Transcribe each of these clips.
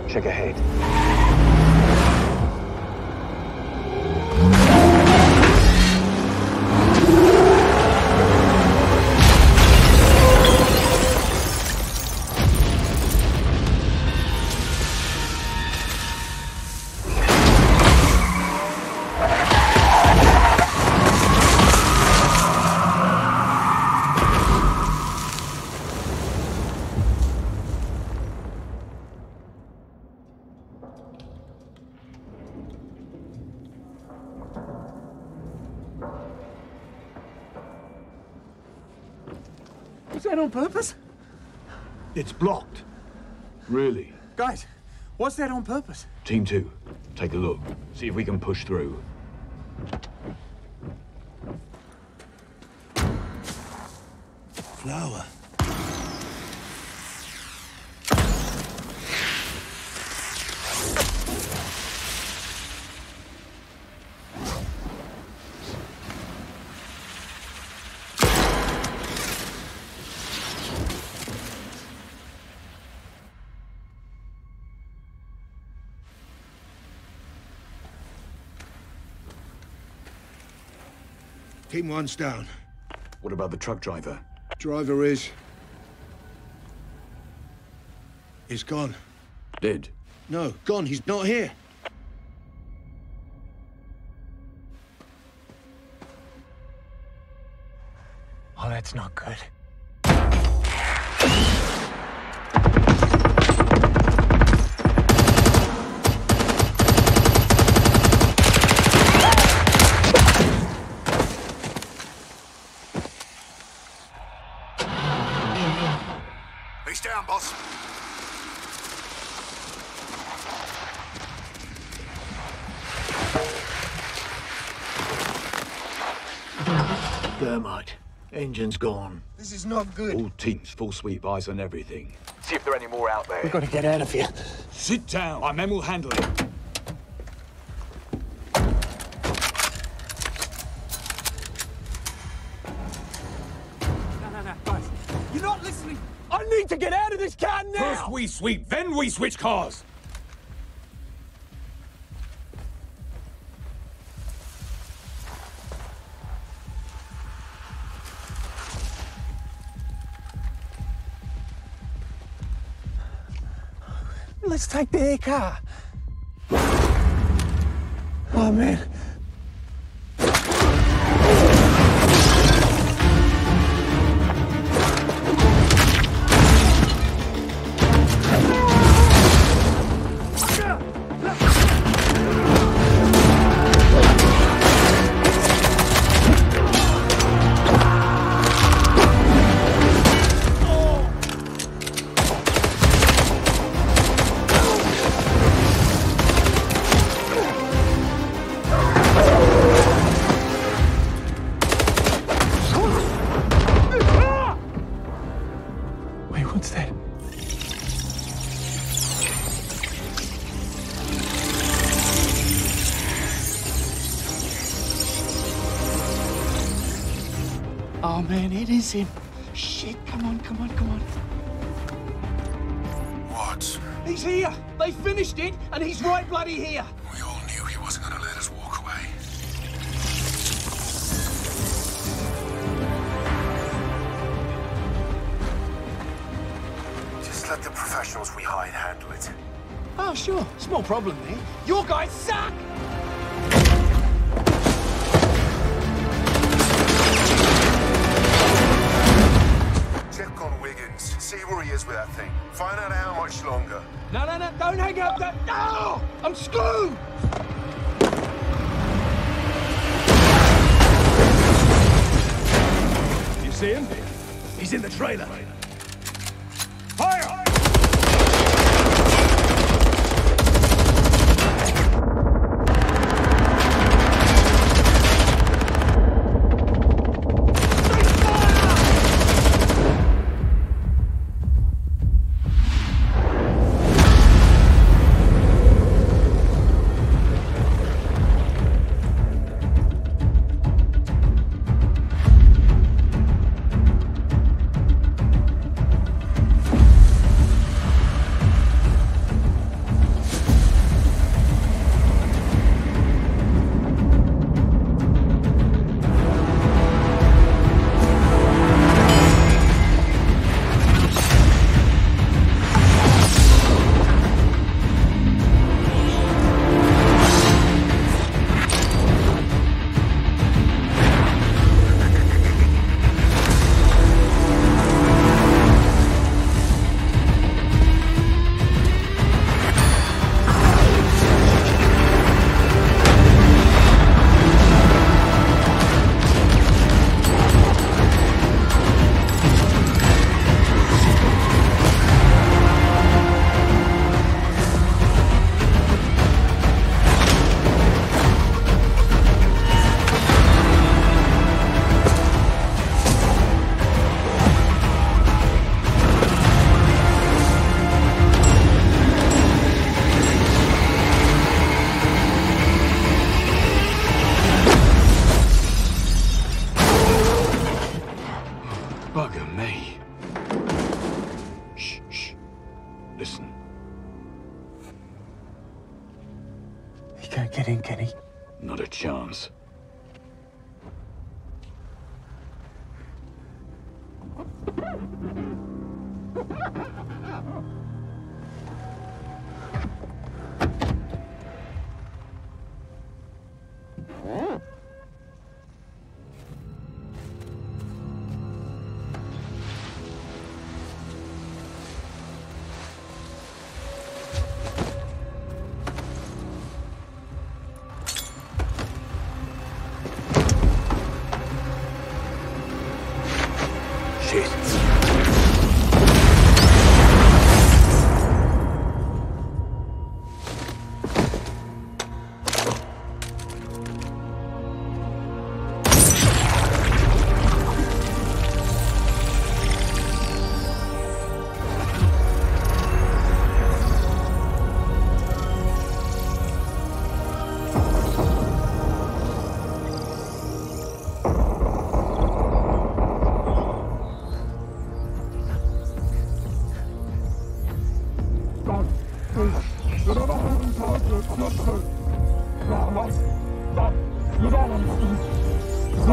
Check ahead. Was that on purpose? It's blocked. Really? Guys, was that on purpose? Team 2, take a look. See if we can push through. Flower. Team 1's down. What about the truck driver? Driver is... He's gone. Dead? No, gone. He's not here. Oh, that's not good. He's down, boss. Thermite. Engine's gone. This is not good. All teams, full sweep, eyes on everything. See if there are any more out there. We've got to get out of here. Sit down. My men will handle it. No, guys. You're not listening. I need to get out of this car now! First we sweep, then we switch cars. Let's take the air car. Oh, man. What's that? Oh man, it is him. Shit, come on. What? He's here! They finished it, and he's right bloody here! We all knew he wasn't gonna let us walk away. Just let the professionals we hide handle it. Oh, sure. Small problem there. Your guys suck! Check on Wiggins. See where he is with that thing. Find out how much longer. No, don't hang up that... No! I'm screwed! You see him? He's in the trailer. Fire! Not a chance.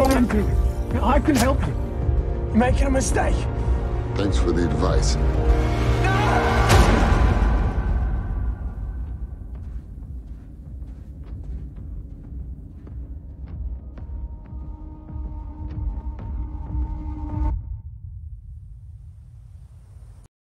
I can help you. You're making a mistake. Thanks for the advice.